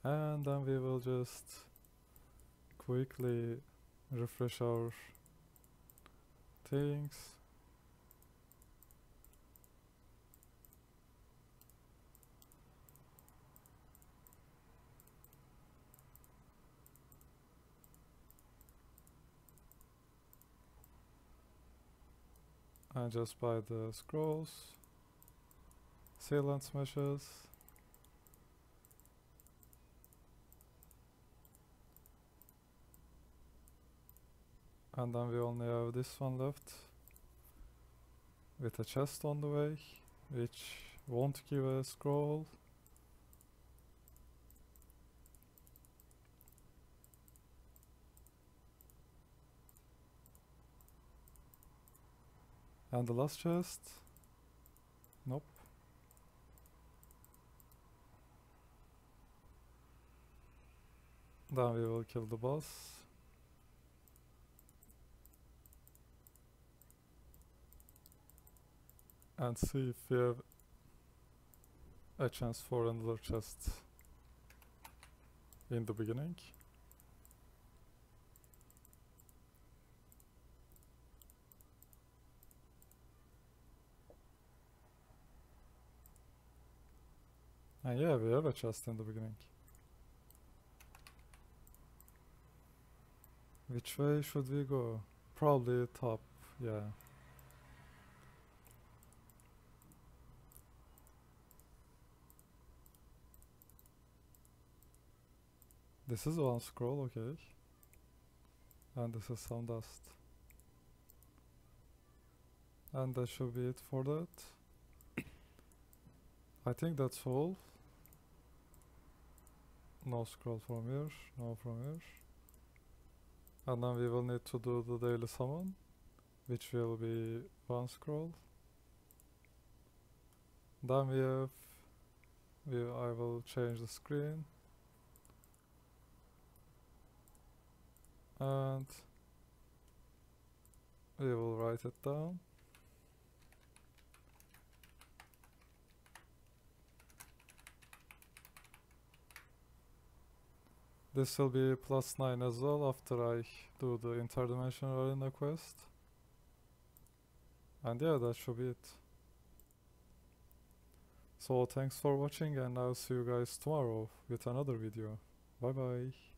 And then we will just quickly refresh our things. And just buy the scrolls, sealant smashes, and then we only have this one left with a chest on the way, which won't give a scroll. And the last chest, nope. Then we will kill the boss. And see if we have a chance for another chest in the beginning. And yeah, we have a chest in the beginning. Which way should we go? Probably top, yeah. This is one scroll, okay. And this is some dust. And that should be it for that. I think that's all. No scroll from here, no from here. And then we will need to do the daily summon, which will be one scroll. Then we have, I will change the screen. And we will write it down. This will be +9 as well after I do the interdimensional arena quest. And yeah, that should be it. So thanks for watching, and I'll see you guys tomorrow with another video. Bye bye.